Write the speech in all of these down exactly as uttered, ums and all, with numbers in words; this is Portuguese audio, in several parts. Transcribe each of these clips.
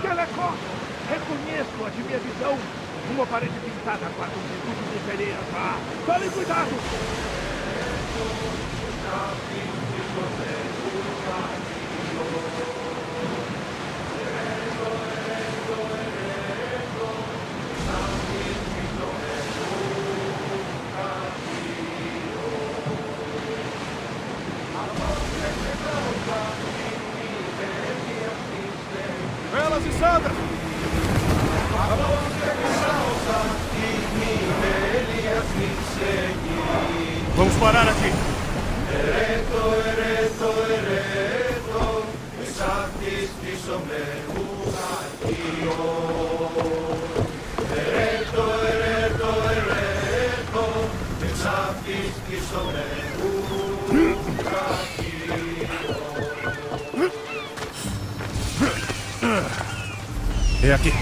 Telecom! Reconheço a de minha visão. Uma parede pintada guarda um reduto de sereias. Ah, tome cuidado! Velas e Sandra! Vamos parar aqui. Ereto, ereto, ereto, exatis isomerugatio. Ereto, ereto, ereto, exatis isomerugatio. É aqui.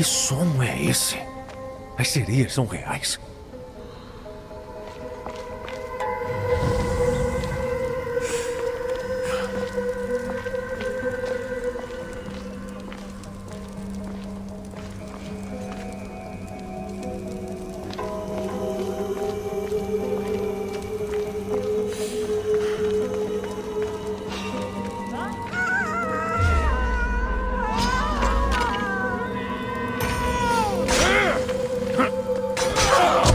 som é esse? As sereias são reais. Ah!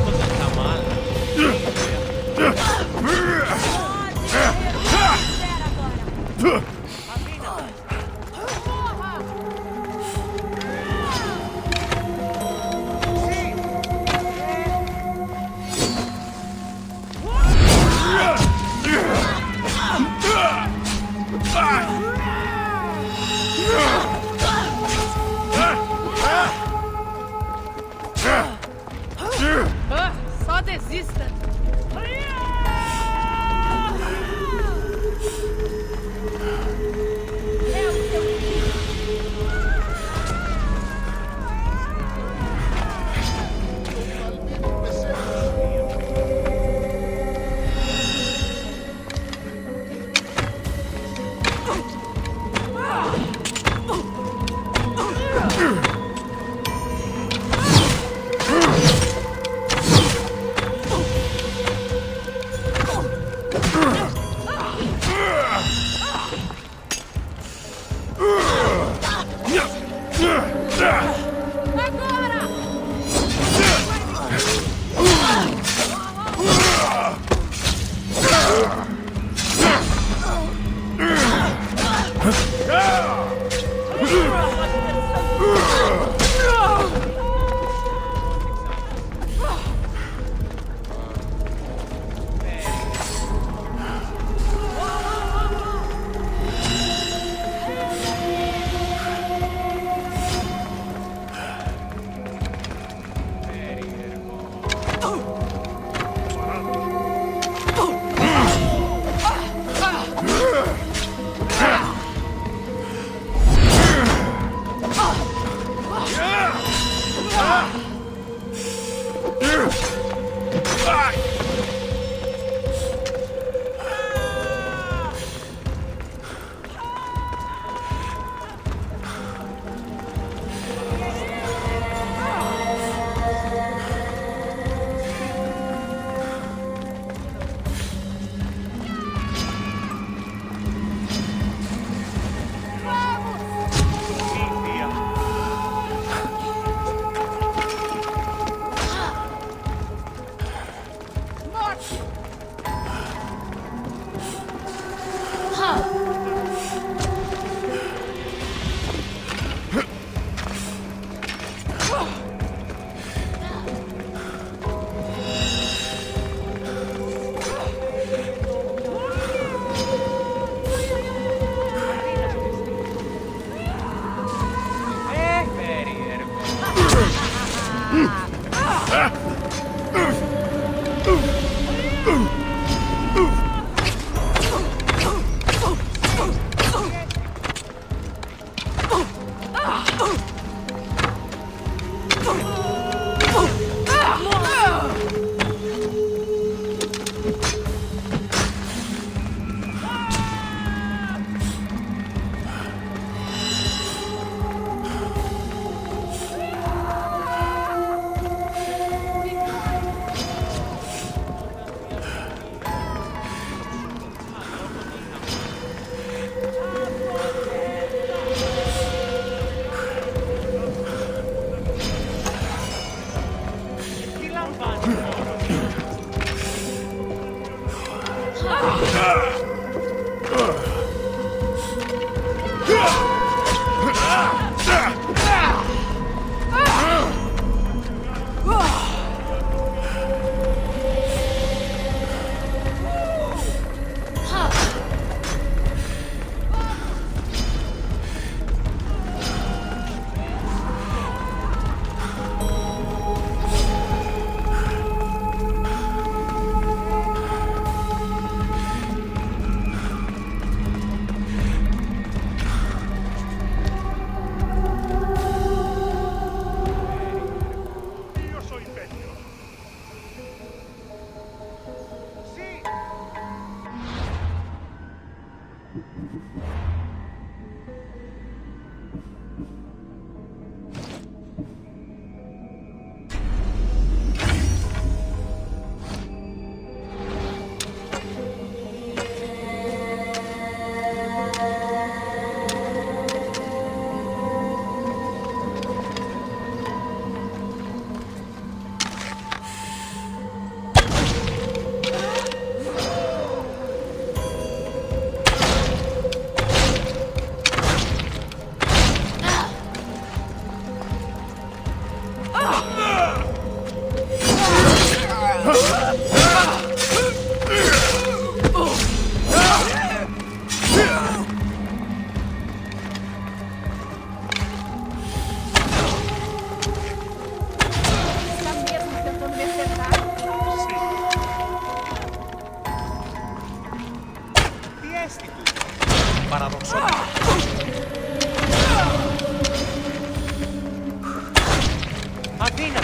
Athena!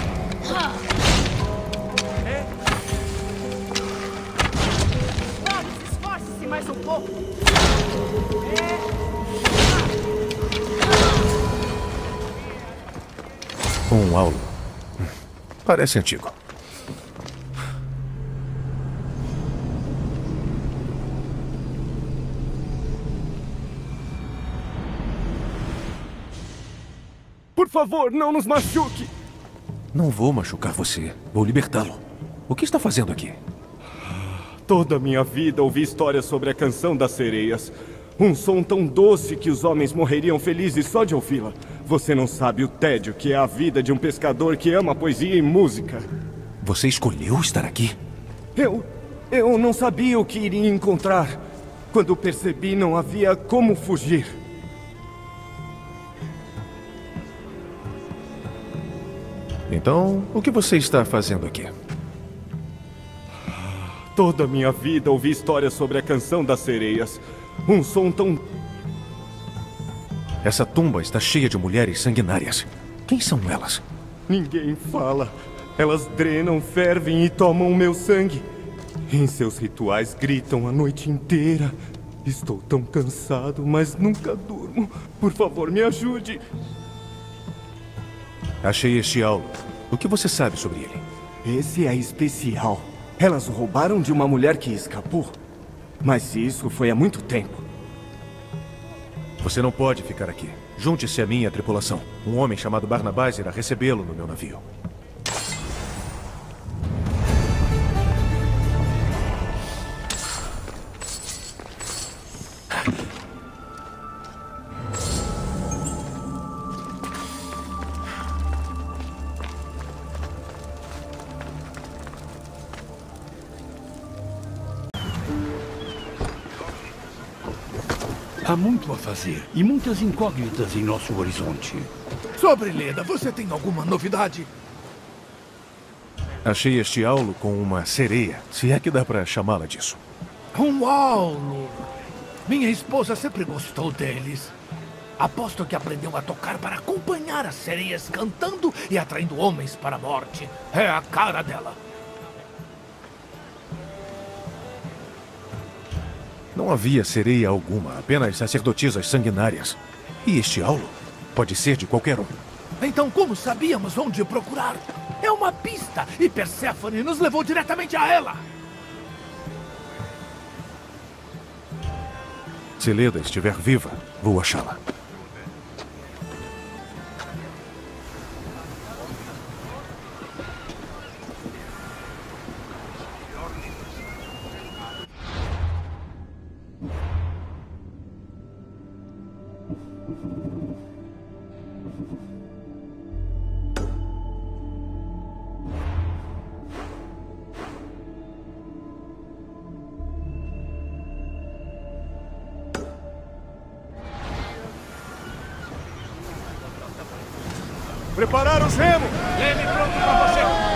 É? Vamos, esforce-se mais um pouco. Um aulo. Parece antigo. Por favor, não nos machuque! Não vou machucar você. Vou libertá-lo. O que está fazendo aqui? Toda a minha vida ouvi histórias sobre a canção das sereias. Um som tão doce que os homens morreriam felizes só de ouvi-la. Você não sabe o tédio que é a vida de um pescador que ama poesia e música. Você escolheu estar aqui? Eu... eu não sabia o que iria encontrar. Quando percebi, não havia como fugir. Então, o que você está fazendo aqui? Toda a minha vida ouvi histórias sobre a canção das sereias. Um som tão... Essa tumba está cheia de mulheres sanguinárias. Quem são elas? Ninguém fala. Elas drenam, fervem e tomam o meu sangue. Em seus rituais gritam a noite inteira. Estou tão cansado, mas nunca durmo. Por favor, me ajude. Achei este aulo. O que você sabe sobre ele? Esse é especial. Elas o roubaram de uma mulher que escapou. Mas isso foi há muito tempo. Você não pode ficar aqui. Junte-se a mim e à tripulação. Um homem chamado Barnabás irá recebê-lo no meu navio. Há muito a fazer e muitas incógnitas em nosso horizonte. Sobre Leda, você tem alguma novidade? Achei este aulo com uma sereia, se é que dá pra chamá-la disso. Um aulo! Minha esposa sempre gostou deles. Aposto que aprendeu a tocar para acompanhar as sereias cantando e atraindo homens para a morte. É a cara dela. Não havia sereia alguma, apenas sacerdotisas sanguinárias. E este aulo pode ser de qualquer um. Então como sabíamos onde procurar? É uma pista e Perséfone nos levou diretamente a ela. Se Leda estiver viva, vou achá-la. Preparar os remos! Leme pronto pra você!